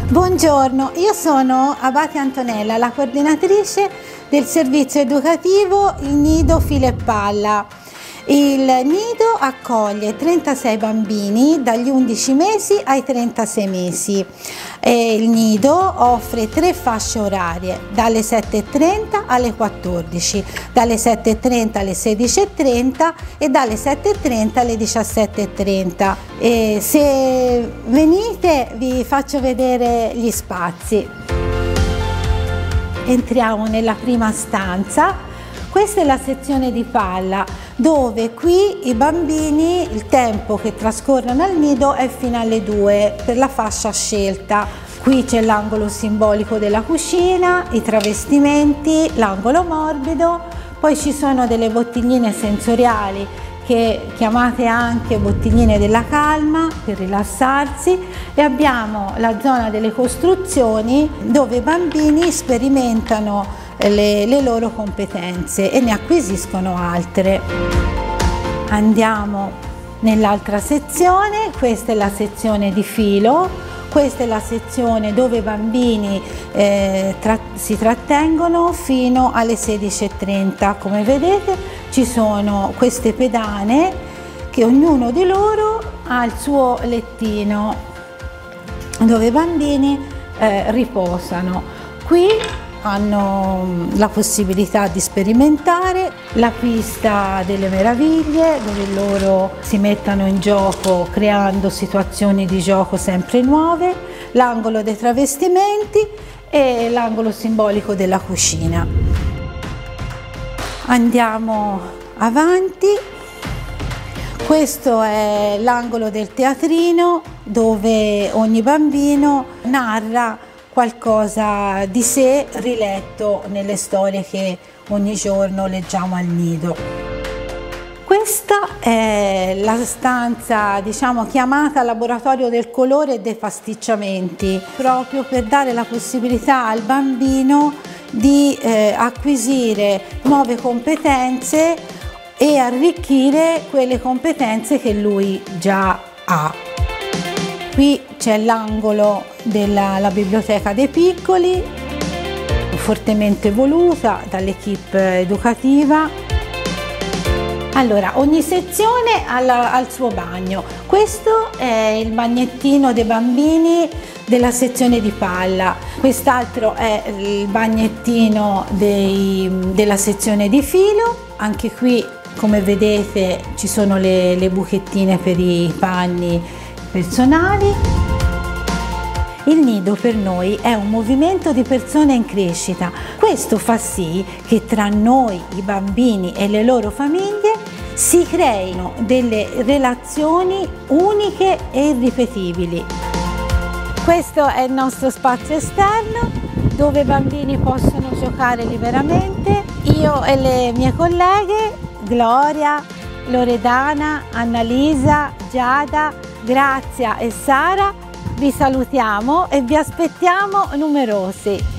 Buongiorno, io sono Abate Antonella, la coordinatrice del servizio educativo Il Nido Filo e Palla. Il nido accoglie 36 bambini dagli 11 mesi ai 36 mesi. Il nido offre 3 fasce orarie, dalle 7:30 alle 14, dalle 7:30 alle 16:30 e dalle 7:30 alle 17:30. Se venite vi faccio vedere gli spazi. Entriamo nella prima stanza. Questa è la sezione di palla, dove qui i bambini, il tempo che trascorrono al nido è fino alle 2 per la fascia scelta. Qui c'è l'angolo simbolico della cucina, i travestimenti, l'angolo morbido, poi ci sono delle bottigline sensoriali che chiamate anche bottigline della calma per rilassarsi, e abbiamo la zona delle costruzioni dove i bambini sperimentano le loro competenze e ne acquisiscono altre. Andiamo nell'altra sezione. Questa è la sezione di filo, questa è la sezione dove i bambini si trattengono fino alle 16:30. Come vedete ci sono queste pedane che ognuno di loro ha il suo lettino dove i bambini riposano. Qui hanno la possibilità di sperimentare la pista delle meraviglie, dove loro si mettono in gioco creando situazioni di gioco sempre nuove, l'angolo dei travestimenti e l'angolo simbolico della cucina. Andiamo avanti. Questo è l'angolo del teatrino, dove ogni bambino narra qualcosa di sé riletto nelle storie che ogni giorno leggiamo al nido. Questa è la stanza, diciamo, chiamata laboratorio del colore e dei pasticciamenti, proprio per dare la possibilità al bambino di acquisire nuove competenze e arricchire quelle competenze che lui già ha. Qui c'è l'angolo della biblioteca dei piccoli, fortemente voluta dall'equipe educativa. Allora, ogni sezione ha il suo bagno. Questo è il bagnettino dei bambini della sezione di palla. Quest'altro è il bagnettino della sezione di filo. Anche qui, come vedete, ci sono le buchettine per i panni personali. Il nido per noi è un movimento di persone in crescita. Questo fa sì che tra noi, i bambini e le loro famiglie si creino delle relazioni uniche e irripetibili. Questo è il nostro spazio esterno, dove i bambini possono giocare liberamente. Io e le mie colleghe, Gloria, Loredana, Annalisa, Giada, Grazia e Sara, vi salutiamo e vi aspettiamo numerosi.